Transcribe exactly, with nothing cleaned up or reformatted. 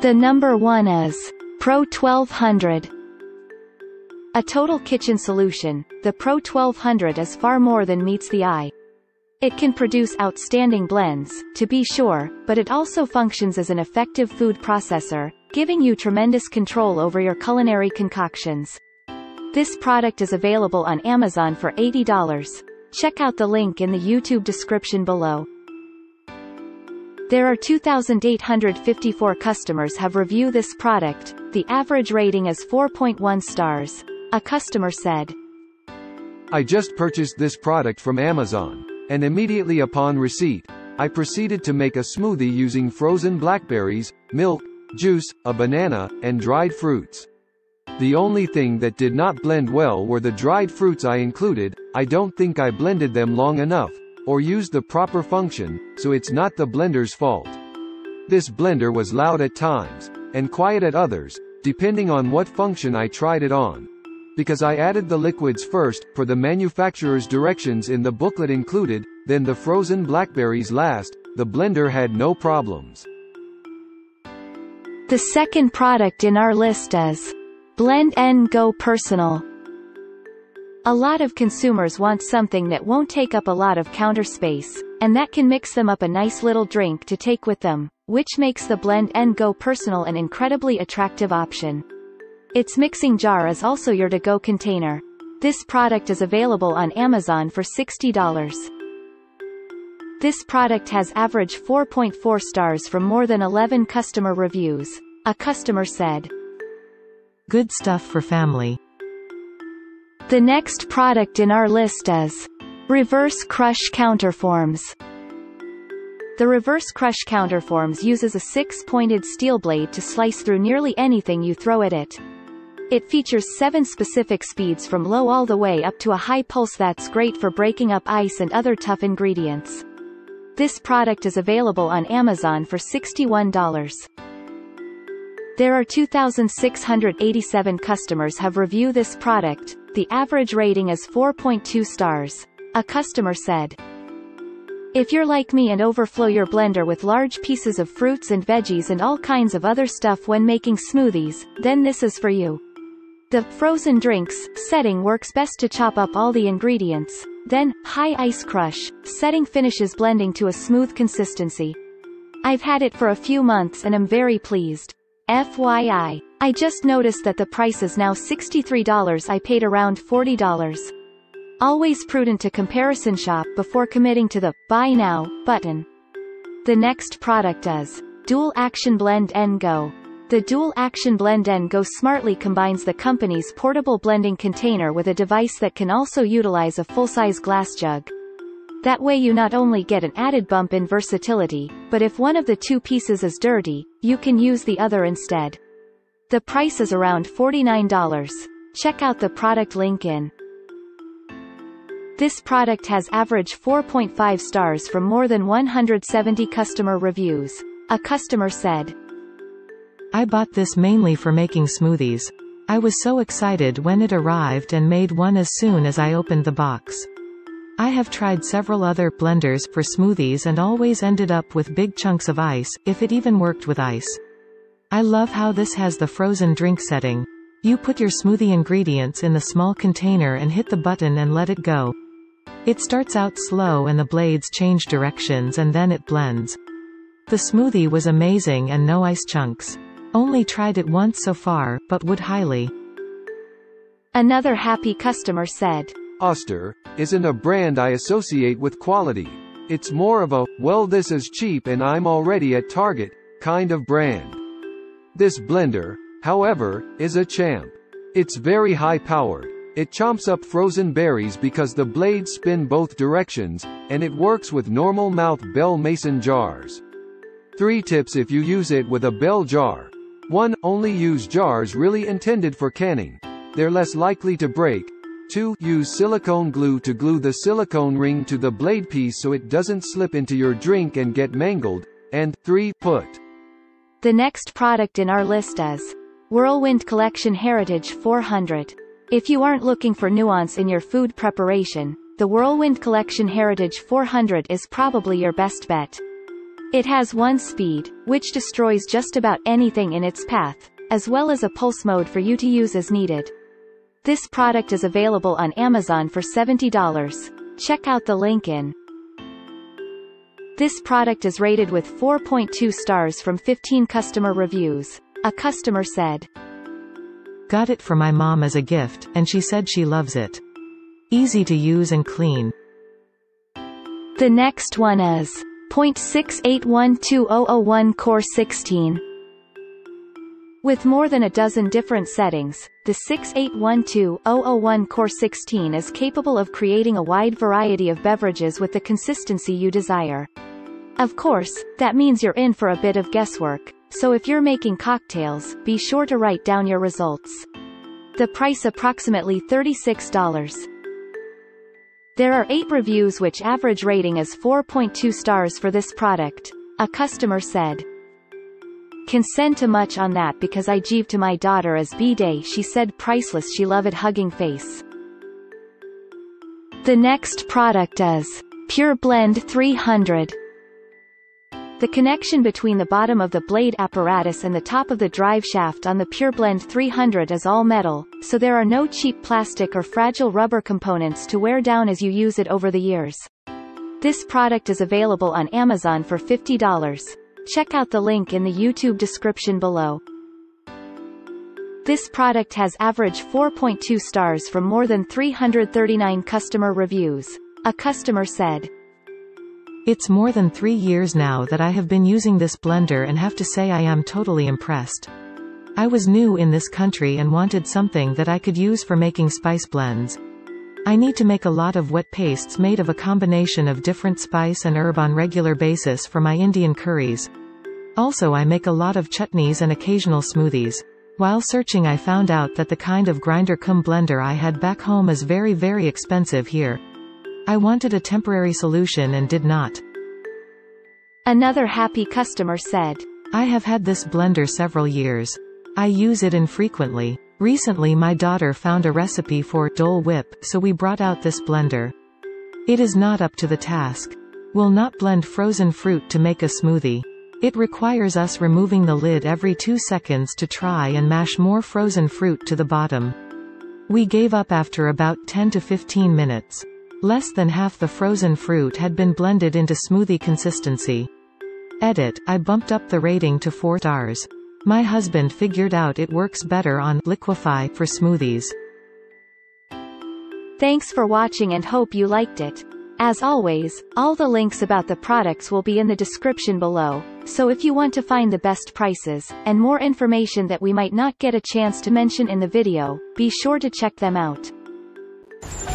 The number one is Pro twelve hundred. A total kitchen solution, the Pro twelve hundred is far more than meets the eye. It can produce outstanding blends, to be sure, but it also functions as an effective food processor, giving you tremendous control over your culinary concoctions. This product is available on Amazon for eighty dollars. Check out the link in the YouTube description below. There are two thousand eight hundred fifty-four customers have reviewed this product. The average rating is four point one stars. A customer said, "I just purchased this product from Amazon, and immediately upon receipt, I proceeded to make a smoothie using frozen blackberries, milk, juice, a banana, and dried fruits. The only thing that did not blend well were the dried fruits I included. I don't think I blended them long enough, or used the proper function, so it's not the blender's fault. This blender was loud at times, and quiet at others, depending on what function I tried it on. Because I added the liquids first, per the manufacturer's directions in the booklet included, then the frozen blackberries last, the blender had no problems." The second product in our list is Blend and Go Personal. A lot of consumers want something that won't take up a lot of counter space, and that can mix them up a nice little drink to take with them, which makes the Blend and Go Personal an incredibly attractive option. Its mixing jar is also your to-go container. This product is available on Amazon for sixty dollars. This product has average four point four stars from more than eleven customer reviews. A customer said, "Good stuff for family." The next product in our list is Reverse Crush Counterforms. The Reverse Crush Counterforms uses a six-pointed steel blade to slice through nearly anything you throw at it. It features seven specific speeds from low all the way up to a high pulse that's great for breaking up ice and other tough ingredients. This product is available on Amazon for sixty-one dollars. There are two thousand six hundred eighty-seven customers have reviewed this product. The average rating is four point two stars. A customer said, "If you're like me and overflow your blender with large pieces of fruits and veggies and all kinds of other stuff when making smoothies, then this is for you. The frozen drinks setting works best to chop up all the ingredients. Then, high ice crush setting finishes blending to a smooth consistency. I've had it for a few months and am very pleased. F Y I. I just noticed that the price is now sixty-three dollars. I paid around forty dollars. Always prudent to comparison shop before committing to the Buy Now button." The next product is Dual Action Blend and Go. The Dual Action Blend and Go smartly combines the company's portable blending container with a device that can also utilize a full-size glass jug. That way you not only get an added bump in versatility, but if one of the two pieces is dirty, you can use the other instead. The price is around forty-nine dollars. Check out the product link in. This product has average four point five stars from more than one hundred seventy customer reviews. A customer said, "I bought this mainly for making smoothies. I was so excited when it arrived and made one as soon as I opened the box. I have tried several other blenders for smoothies and always ended up with big chunks of ice, if it even worked with ice. I love how this has the frozen drink setting. You put your smoothie ingredients in the small container and hit the button and let it go. It starts out slow and the blades change directions and then it blends. The smoothie was amazing and no ice chunks. Only tried it once so far, but would highly." Another happy customer said, "Oster isn't a brand I associate with quality. It's more of a, well, this is cheap and I'm already at Target, kind of brand. This blender, however, is a champ. It's very high-powered. It chomps up frozen berries because the blades spin both directions, and it works with normal mouth Bell Mason jars. Three tips if you use it with a Bell jar. one Only use jars really intended for canning. They're less likely to break. two Use silicone glue to glue the silicone ring to the blade piece so it doesn't slip into your drink and get mangled. And three Put." The next product in our list is Whirlwind Collection Heritage four hundred. If you aren't looking for nuance in your food preparation, the Whirlwind Collection Heritage four hundred is probably your best bet. It has one speed, which destroys just about anything in its path, as well as a pulse mode for you to use as needed. This product is available on Amazon for seventy dollars. Check out the link in. This product is rated with four point two stars from fifteen customer reviews. A customer said, "Got it for my mom as a gift, and she said she loves it. Easy to use and clean." The next one is zero point six eight one two zero zero one Core sixteen. With more than a dozen different settings, the six eight one two zero zero one Core sixteen is capable of creating a wide variety of beverages with the consistency you desire. Of course, that means you're in for a bit of guesswork, so if you're making cocktails, be sure to write down your results. The price approximately thirty-six dollars. There are eight reviews which average rating is four point two stars for this product. A customer said, "Can send too much on that because I gave to my daughter as B-day. She said priceless, she love it, hugging face." The next product is Pure Blend three hundred. The connection between the bottom of the blade apparatus and the top of the drive shaft on the Pure Blend three hundred is all metal, so there are no cheap plastic or fragile rubber components to wear down as you use it over the years. This product is available on Amazon for fifty dollars. Check out the link in the YouTube description below. This product has average four point two stars from more than three hundred thirty-nine customer reviews. A customer said, "It's more than three years now that I have been using this blender and have to say I am totally impressed. I was new in this country and wanted something that I could use for making spice blends. I need to make a lot of wet pastes made of a combination of different spice and herb on regular basis for my Indian curries. Also, I make a lot of chutneys and occasional smoothies. While searching, I found out that the kind of grinder cum blender I had back home is very very expensive here. I wanted a temporary solution and did not." Another happy customer said, "I have had this blender several years. I use it infrequently. Recently my daughter found a recipe for Dole Whip, so we brought out this blender. It is not up to the task. Will not blend frozen fruit to make a smoothie. It requires us removing the lid every two seconds to try and mash more frozen fruit to the bottom. We gave up after about ten to fifteen minutes. Less than half the frozen fruit had been blended into smoothie consistency. Edit, I bumped up the rating to four stars. My husband figured out it works better on Liquify for smoothies." Thanks for watching and hope you liked it. As always, all the links about the products will be in the description below, so if you want to find the best prices, and more information that we might not get a chance to mention in the video, be sure to check them out.